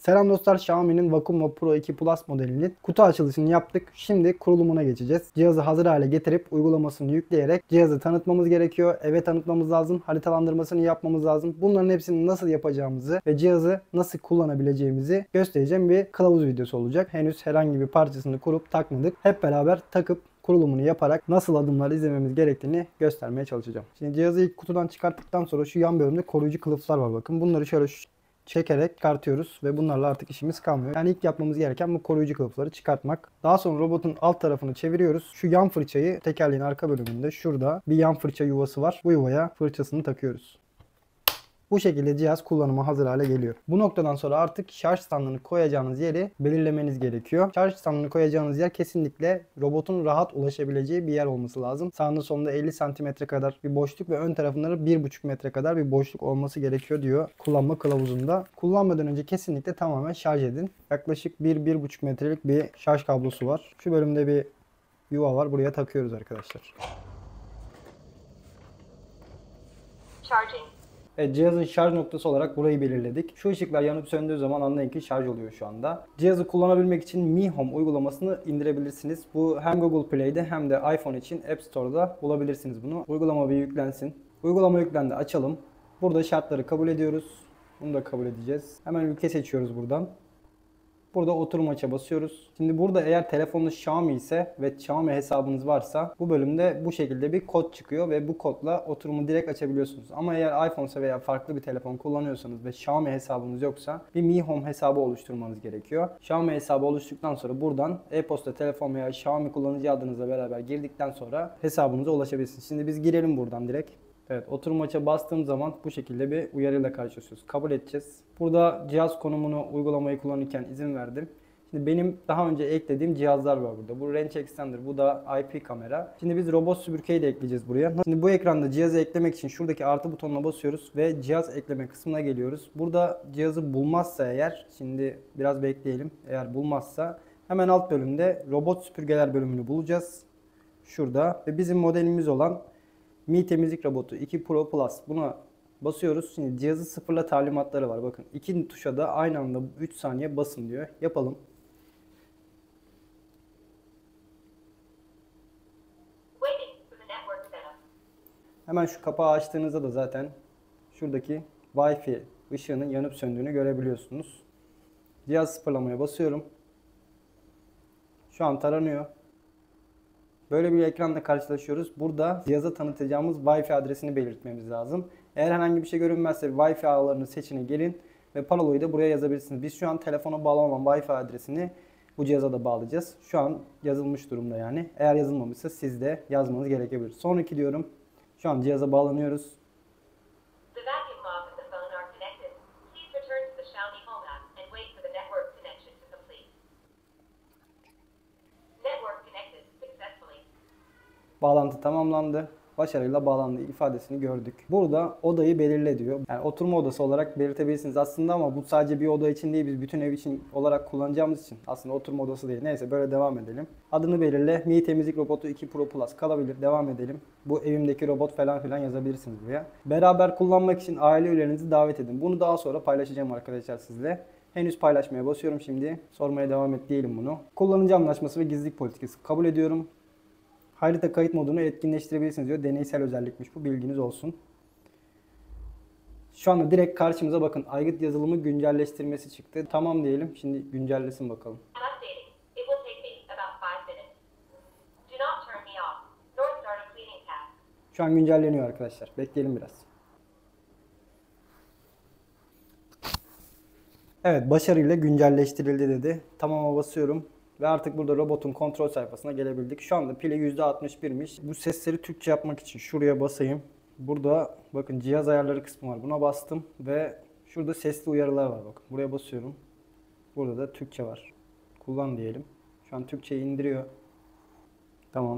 Selam dostlar, Xiaomi'nin Wacom Pro 2 Plus modelinin kutu açılışını yaptık. Şimdi kurulumuna geçeceğiz. Cihazı hazır hale getirip uygulamasını yükleyerek cihazı tanıtmamız gerekiyor. Eve tanıtmamız lazım. Haritalandırmasını yapmamız lazım. Bunların hepsini nasıl yapacağımızı ve cihazı nasıl kullanabileceğimizi göstereceğim bir kılavuz videosu olacak. Henüz herhangi bir parçasını kurup takmadık. Hep beraber takıp kurulumunu yaparak nasıl adımlar izlememiz gerektiğini göstermeye çalışacağım. Şimdi cihazı ilk kutudan çıkarttıktan sonra şu yan bölümde koruyucu kılıflar var, bakın. Bunları şöyle çekerek çıkartıyoruz ve bunlarla artık işimiz kalmıyor. Yani ilk yapmamız gereken bu koruyucu kılıfları çıkartmak. Daha sonra robotun alt tarafını çeviriyoruz. Şu yan fırçayı tekerleğin arka bölümünde şurada bir yan fırça yuvası var. Bu yuvaya fırçasını takıyoruz. Bu şekilde cihaz kullanıma hazır hale geliyor. Bu noktadan sonra artık şarj standını koyacağınız yeri belirlemeniz gerekiyor. Şarj standını koyacağınız yer kesinlikle robotun rahat ulaşabileceği bir yer olması lazım. Sağında solunda 50 cm kadar bir boşluk ve ön tarafında 1,5 metre kadar bir boşluk olması gerekiyor diyor kullanma kılavuzunda. Kullanmadan önce kesinlikle tamamen şarj edin. Yaklaşık 1-1,5 metrelik bir şarj kablosu var. Şu bölümde bir yuva var. Buraya takıyoruz arkadaşlar. Charging. Evet, cihazın şarj noktası olarak burayı belirledik. Şu ışıklar yanıp söndüğü zaman anlayın ki şarj oluyor şu anda. Cihazı kullanabilmek için Mi Home uygulamasını indirebilirsiniz. Bu hem Google Play'de hem de iPhone için App Store'da bulabilirsiniz bunu. Uygulama bir yüklensin. Uygulama yüklendi, açalım. Burada şartları kabul ediyoruz. Bunu da kabul edeceğiz. Hemen ülke seçiyoruz buradan. Burada oturum aç'a basıyoruz. Şimdi burada eğer telefonunuz Xiaomi ise ve Xiaomi hesabınız varsa bu bölümde bu şekilde bir kod çıkıyor ve bu kodla oturumu direkt açabiliyorsunuz. Ama eğer iPhone ise veya farklı bir telefon kullanıyorsanız ve Xiaomi hesabınız yoksa bir Mi Home hesabı oluşturmanız gerekiyor. Xiaomi hesabı oluşturduktan sonra buradan e-posta, telefon veya Xiaomi kullanıcı adınızla beraber girdikten sonra hesabınıza ulaşabilirsiniz. Şimdi biz girelim buradan direkt. Evet, oturum aç'a bastığım zaman bu şekilde bir uyarıyla karşılaşıyoruz. Kabul edeceğiz. Burada cihaz konumunu uygulamayı kullanırken izin verdim. Şimdi benim daha önce eklediğim cihazlar var burada. Bu Range Extender, bu da IP kamera. Şimdi biz robot süpürgeyi de ekleyeceğiz buraya. Şimdi bu ekranda cihazı eklemek için şuradaki artı butonuna basıyoruz ve cihaz ekleme kısmına geliyoruz. Burada cihazı bulmazsa eğer, şimdi biraz bekleyelim. Eğer bulmazsa hemen alt bölümde robot süpürgeler bölümünü bulacağız. Şurada ve bizim modelimiz olan Mi temizlik robotu 2 Pro Plus, buna basıyoruz. Şimdi cihazı sıfırla talimatları var. Bakın iki tuşa da aynı anda 3 saniye basın diyor. Yapalım. Hemen şu kapağı açtığınızda da zaten şuradaki Wi-Fi ışığının yanıp söndüğünü görebiliyorsunuz. Cihaz sıfırlamaya basıyorum. Şu an taranıyor. Böyle bir ekranla karşılaşıyoruz. Burada cihaza tanıtacağımız Wi-Fi adresini belirtmemiz lazım. Eğer herhangi bir şey görünmezse Wi-Fi ağlarını seçine gelin ve parolayı da buraya yazabilirsiniz. Biz şu an telefona bağlanan Wi-Fi adresini bu cihaza da bağlayacağız. Şu an yazılmış durumda yani. Eğer yazılmamışsa siz de yazmanız gerekebilir. Sonraki diyorum. Şu an cihaza bağlanıyoruz. Bağlantı tamamlandı. Başarıyla bağlandı ifadesini gördük. Burada odayı belirle diyor. Yani oturma odası olarak belirtebilirsiniz aslında ama bu sadece bir oda için değil, biz bütün ev için olarak kullanacağımız için aslında oturma odası değil. Neyse, böyle devam edelim. Adını belirle. Mi temizlik robotu 2 Pro Plus kalabilir. Devam edelim. Bu evimdeki robot falan filan yazabilirsiniz buraya. Beraber kullanmak için aile üyelerinizi davet edin. Bunu daha sonra paylaşacağım arkadaşlar sizle. Henüz paylaşmaya basıyorum şimdi. Sormaya devam et diyelim bunu. Kullanıcı anlaşması ve gizlilik politikası kabul ediyorum. Harita kayıt modunu etkinleştirebilirsiniz diyor. Deneysel özellikmiş bu, bilginiz olsun. Şu anda direkt karşımıza bakın aygıt yazılımı güncelleştirmesi çıktı. Tamam diyelim. Şimdi güncellesin bakalım. Şu an güncelleniyor arkadaşlar. Bekleyelim biraz. Evet, başarıyla güncelleştirildi dedi. Tamam'a basıyorum. Ve artık burada robotun kontrol sayfasına gelebildik. Şu anda pili %61'miş. Bu sesleri Türkçe yapmak için şuraya basayım. Burada bakın cihaz ayarları kısmı var. Buna bastım ve şurada sesli uyarılar var. Bakın buraya basıyorum. Burada da Türkçe var. Kullan diyelim. Şu an Türkçeyi indiriyor. Tamam.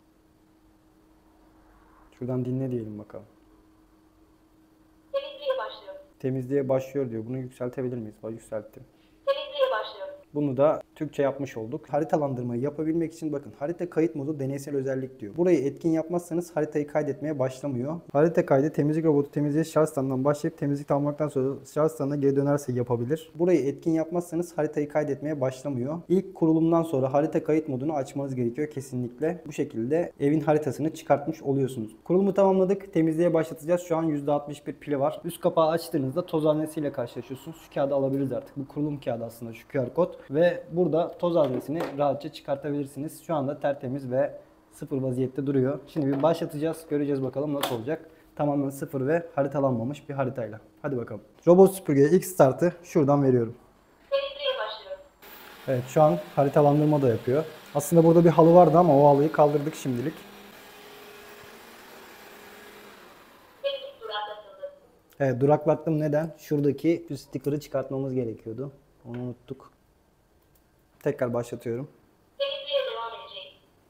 Şuradan dinle diyelim bakalım. Temizliğe başlıyor. Temizliğe başlıyor diyor. Bunu yükseltebilir miyiz? Yükselttim. Temizliğe başlıyor. Bunu da Türkçe yapmış olduk. Haritalandırmayı yapabilmek için bakın harita kayıt modu deneysel özellik diyor. Burayı etkin yapmazsanız haritayı kaydetmeye başlamıyor. Harita kaydı temizlik robotu temizliğe şarj standından başlayıp temizlik almaktan sonra şarj standına geri dönerse yapabilir. Burayı etkin yapmazsanız haritayı kaydetmeye başlamıyor. İlk kurulumdan sonra harita kayıt modunu açmanız gerekiyor kesinlikle. Bu şekilde evin haritasını çıkartmış oluyorsunuz. Kurulumu tamamladık. Temizliğe başlatacağız. Şu an %61 pili var. Üst kapağı açtığınızda toz haznesiyle karşılaşıyorsunuz. Şu kağıdı alabiliriz artık. Bu kurulum kağıdı aslında, şu QR kod. Ve burada toz haznesini rahatça çıkartabilirsiniz. Şu anda tertemiz ve sıfır vaziyette duruyor. Şimdi bir başlatacağız. Göreceğiz bakalım nasıl olacak. Tamamen sıfır ve haritalanmamış bir haritayla. Hadi bakalım. Robot süpürgeye ilk startı şuradan veriyorum. Temizliğe başlıyorum. Evet, şu an haritalandırma da yapıyor. Aslında burada bir halı vardı ama o halıyı kaldırdık şimdilik. Temizlik duraklatıldı. Evet, duraklattım. Neden? Şuradaki şu sticker'ı çıkartmamız gerekiyordu. Onu unuttuk. Tekrar başlatıyorum. Temizliğe devam edeceğiz.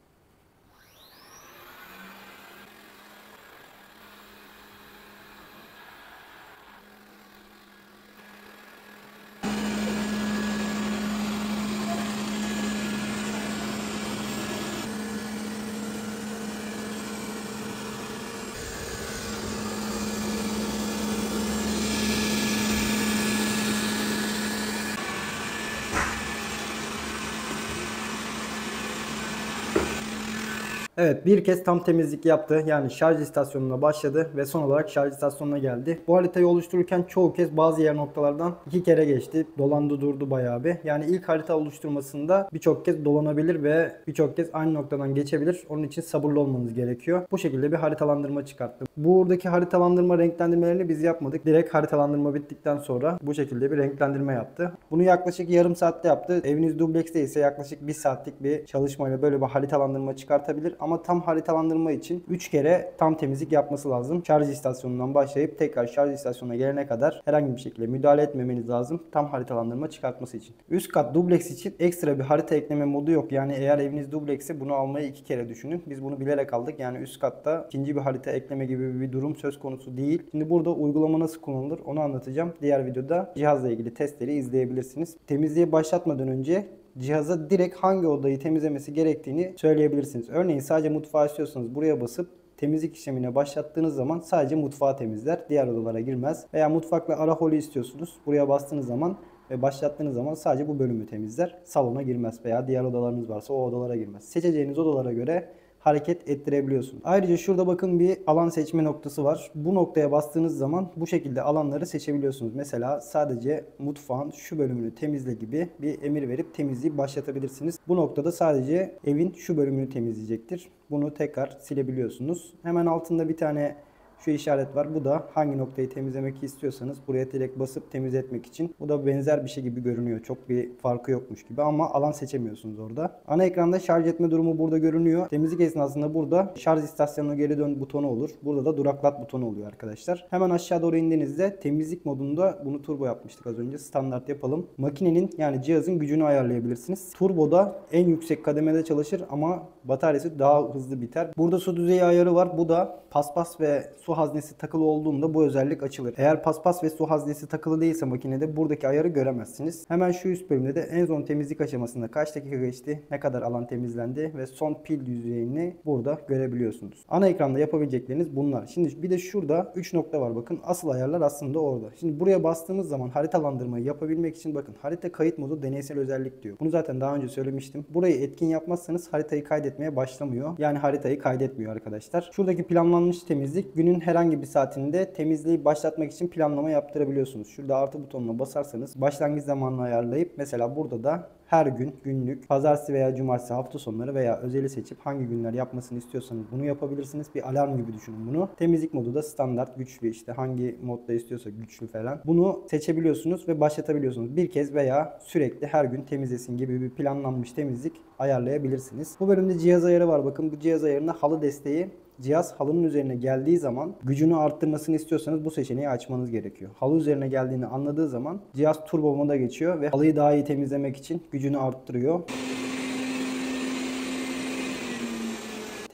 Evet, bir kez tam temizlik yaptı. Yani şarj istasyonuna başladı ve son olarak şarj istasyonuna geldi. Bu haritayı oluştururken çoğu kez bazı yer noktalardan 2 kere geçti. Dolandı durdu bayağı bir. Yani ilk harita oluşturmasında birçok kez dolanabilir ve birçok kez aynı noktadan geçebilir. Onun için sabırlı olmanız gerekiyor. Bu şekilde bir haritalandırma çıkarttım. Buradaki haritalandırma renklendirmelerini biz yapmadık. Direkt haritalandırma bittikten sonra bu şekilde bir renklendirme yaptı. Bunu yaklaşık yarım saatte yaptı. Eviniz dublekste ise yaklaşık 1 saatlik bir çalışmayla böyle bir haritalandırma çıkartabilir. Ama tam haritalandırma için 3 kere tam temizlik yapması lazım. Şarj istasyonundan başlayıp tekrar şarj istasyonuna gelene kadar herhangi bir şekilde müdahale etmemeniz lazım tam haritalandırma çıkartması için. Üst kat dubleks için ekstra bir harita ekleme modu yok. Yani eğer eviniz dublekse bunu almayı 2 kere düşünün. Biz bunu bilerek aldık. Yani üst katta ikinci bir harita ekleme gibi bir durum söz konusu değil. Şimdi burada uygulama nasıl kullanılır onu anlatacağım. Diğer videoda cihazla ilgili testleri izleyebilirsiniz. Temizliğe başlatmadan önce cihaza direkt hangi odayı temizlemesi gerektiğini söyleyebilirsiniz. Örneğin sadece mutfağı istiyorsanız buraya basıp temizlik işlemine başlattığınız zaman sadece mutfağı temizler. Diğer odalara girmez. Veya mutfakla ara holü istiyorsunuz. Buraya bastığınız zaman ve başlattığınız zaman sadece bu bölümü temizler. Salona girmez veya diğer odalarınız varsa o odalara girmez. Seçeceğiniz odalara göre hareket ettirebiliyorsunuz. Ayrıca şurada bakın bir alan seçme noktası var. Bu noktaya bastığınız zaman bu şekilde alanları seçebiliyorsunuz. Mesela sadece mutfağın şu bölümünü temizle gibi bir emir verip temizliği başlatabilirsiniz. Bu noktada sadece evin şu bölümünü temizleyecektir. Bunu tekrar silebiliyorsunuz. Hemen altında bir tane şu işaret var. Bu da hangi noktayı temizlemek istiyorsanız buraya direkt basıp temizletmek için. Bu da benzer bir şey gibi görünüyor. Çok bir farkı yokmuş gibi ama alan seçemiyorsunuz orada. Ana ekranda şarj etme durumu burada görünüyor. Temizlik esnasında burada şarj istasyonuna geri dön butonu olur. Burada da duraklat butonu oluyor arkadaşlar. Hemen aşağı doğru indiğinizde temizlik modunda bunu turbo yapmıştık az önce. Standart yapalım. Makinenin yani cihazın gücünü ayarlayabilirsiniz. Turboda en yüksek kademede çalışır ama bataryası daha hızlı biter. Burada su düzeyi ayarı var. Bu da paspas ve su haznesi takılı olduğunda bu özellik açılır. Eğer paspas ve su haznesi takılı değilse makinede buradaki ayarı göremezsiniz. Hemen şu üst bölümde de en son temizlik aşamasında kaç dakika geçti, ne kadar alan temizlendi ve son pil düzeyini burada görebiliyorsunuz. Ana ekranda yapabilecekleriniz bunlar. Şimdi bir de şurada 3 nokta var bakın. Asıl ayarlar aslında orada. Şimdi buraya bastığımız zaman haritalandırmayı yapabilmek için bakın harita kayıt modu deneysel özellik diyor. Bunu zaten daha önce söylemiştim. Burayı etkin yapmazsanız haritayı kaydetmeye başlamıyor. Yani haritayı kaydetmiyor arkadaşlar. Şuradaki planlanmış temizlik günün herhangi bir saatinde temizliği başlatmak için planlama yaptırabiliyorsunuz. Şurada artı butonuna basarsanız başlangıç zamanını ayarlayıp mesela burada da her gün, günlük, pazartesi veya cumartesi, hafta sonları veya özeli seçip hangi günler yapmasını istiyorsanız bunu yapabilirsiniz. Bir alarm gibi düşünün bunu. Temizlik modu da standart, güçlü işte hangi modda istiyorsa güçlü falan. Bunu seçebiliyorsunuz ve başlatabiliyorsunuz. Bir kez veya sürekli her gün temizlesin gibi bir planlanmış temizlik ayarlayabilirsiniz. Bu bölümde cihaz ayarı var. Bakın bu cihaz ayarında halı desteği. Cihaz halının üzerine geldiği zaman gücünü arttırmasını istiyorsanız bu seçeneği açmanız gerekiyor. Halı üzerine geldiğini anladığı zaman cihaz turbo moda geçiyor ve halıyı daha iyi temizlemek için gücünü arttırıyor.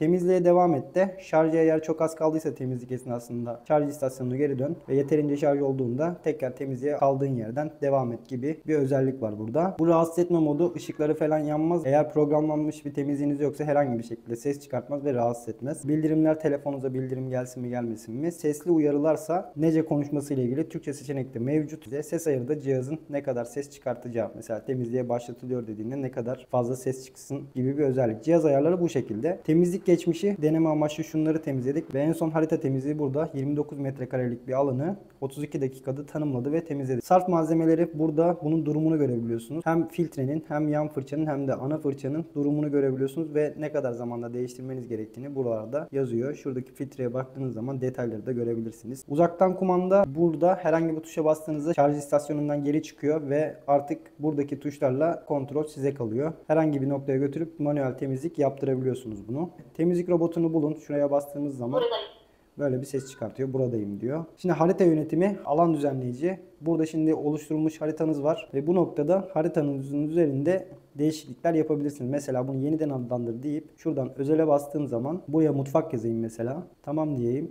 Temizliğe devam et de şarja eğer çok az kaldıysa temizlik esnasında şarj istasyonuna geri dön ve yeterince şarj olduğunda tekrar temizliğe kaldığın yerden devam et gibi bir özellik var burada. Bu rahatsız etme modu, ışıkları falan yanmaz. Eğer programlanmış bir temizliğiniz yoksa herhangi bir şekilde ses çıkartmaz ve rahatsız etmez. Bildirimler, telefonunuza bildirim gelsin mi gelmesin mi? Sesli uyarılarsa nece konuşması ile ilgili Türkçe seçenekte mevcut. Ses ayarı da cihazın ne kadar ses çıkartacağı. Mesela temizliğe başlatılıyor dediğinde ne kadar fazla ses çıksın gibi bir özellik. Cihaz ayarları bu şekilde. Temizlik geçmişi deneme amaçlı şunları temizledik ve en son harita temizliği burada 29 metrekarelik bir alanı 32 dakikada tanımladı ve temizledi. Sarf malzemeleri burada bunun durumunu görebiliyorsunuz. Hem filtrenin hem yan fırçanın hem de ana fırçanın durumunu görebiliyorsunuz ve ne kadar zamanda değiştirmeniz gerektiğini buralarda yazıyor. Şuradaki filtreye baktığınız zaman detayları da görebilirsiniz. Uzaktan kumanda burada herhangi bir tuşa bastığınızda şarj istasyonundan geri çıkıyor ve artık buradaki tuşlarla kontrol size kalıyor. Herhangi bir noktaya götürüp manuel temizlik yaptırabiliyorsunuz bunu. Temizlik robotunu bulun. Şuraya bastığımız zaman Buradayım. böyle bir ses çıkartıyor. Buradayım diyor. Şimdi harita yönetimi, alan düzenleyici. Burada şimdi oluşturulmuş haritanız var ve bu noktada haritanızın üzerinde değişiklikler yapabilirsiniz. Mesela bunu yeniden adlandır deyip şuradan özele bastığım zaman buraya mutfak yazayım mesela. Tamam diyeyim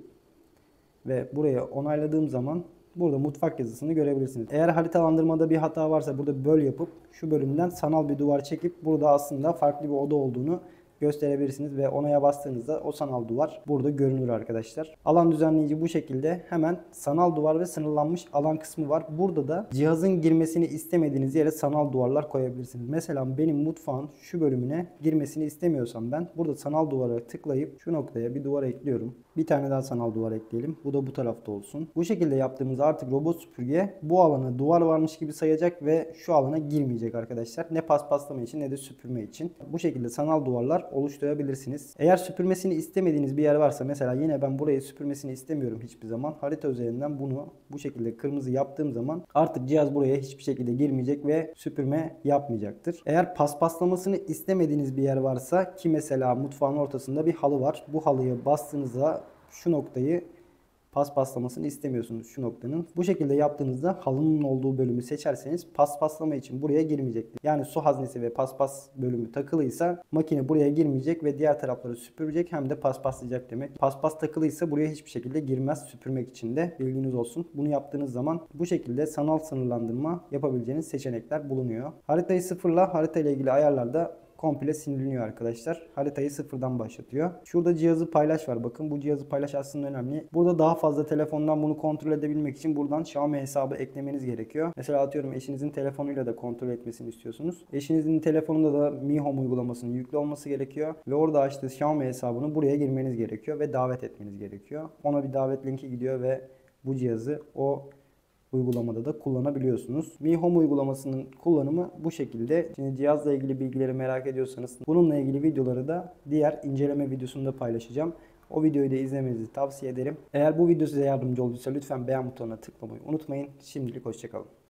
ve buraya onayladığım zaman burada mutfak yazısını görebilirsiniz. Eğer haritalandırmada bir hata varsa burada böl yapıp şu bölümden sanal bir duvar çekip burada aslında farklı bir oda olduğunu gösterebilirsiniz ve onaya bastığınızda o sanal duvar burada görünür arkadaşlar. Alan düzenleyici bu şekilde. Hemen sanal duvar ve sınırlanmış alan kısmı var. Burada da cihazın girmesini istemediğiniz yere sanal duvarlar koyabilirsiniz. Mesela benim mutfağın şu bölümüne girmesini istemiyorsam ben burada sanal duvara tıklayıp şu noktaya bir duvar ekliyorum. Bir tane daha sanal duvar ekleyelim. Bu da bu tarafta olsun. Bu şekilde yaptığımızda artık robot süpürge bu alana duvar varmış gibi sayacak ve şu alana girmeyecek arkadaşlar. Ne paspaslama için ne de süpürme için. Bu şekilde sanal duvarlar oluşturabilirsiniz. Eğer süpürmesini istemediğiniz bir yer varsa mesela yine ben burayı süpürmesini istemiyorum hiçbir zaman. Harita üzerinden bunu bu şekilde kırmızı yaptığım zaman artık cihaz buraya hiçbir şekilde girmeyecek ve süpürme yapmayacaktır. Eğer paspaslamasını istemediğiniz bir yer varsa ki mesela mutfağın ortasında bir halı var. Bu halıya bastığınızda şu noktayı paspaslamasını istemiyorsunuz şu noktanın. Bu şekilde yaptığınızda halının olduğu bölümü seçerseniz paspaslama için buraya girmeyecektir. Yani su haznesi ve paspas bölümü takılıysa makine buraya girmeyecek ve diğer tarafları süpürecek hem de paspaslayacak demek. Paspas takılıysa buraya hiçbir şekilde girmez süpürmek için de bilginiz olsun. Bunu yaptığınız zaman bu şekilde sanal sınırlandırma yapabileceğiniz seçenekler bulunuyor. Haritayı sıfırla harita ile ilgili ayarlarda komple sinirleniyor arkadaşlar. Haritayı sıfırdan başlatıyor. Şurada cihazı paylaş var. Bakın bu cihazı paylaş aslında önemli. Burada daha fazla telefondan bunu kontrol edebilmek için buradan Xiaomi hesabı eklemeniz gerekiyor. Mesela atıyorum eşinizin telefonuyla da kontrol etmesini istiyorsunuz. Eşinizin telefonunda da Mi Home uygulamasının yüklü olması gerekiyor. Ve orada açtığı Xiaomi hesabını buraya girmeniz gerekiyor ve davet etmeniz gerekiyor. Ona bir davet linki gidiyor ve bu cihazı o uygulamada da kullanabiliyorsunuz. Mi Home uygulamasının kullanımı bu şekilde. Şimdi cihazla ilgili bilgileri merak ediyorsanız bununla ilgili videoları da diğer inceleme videosunda paylaşacağım. O videoyu da izlemenizi tavsiye ederim. Eğer bu video size yardımcı olduysa lütfen beğen butonuna tıklamayı unutmayın. Şimdilik hoşçakalın.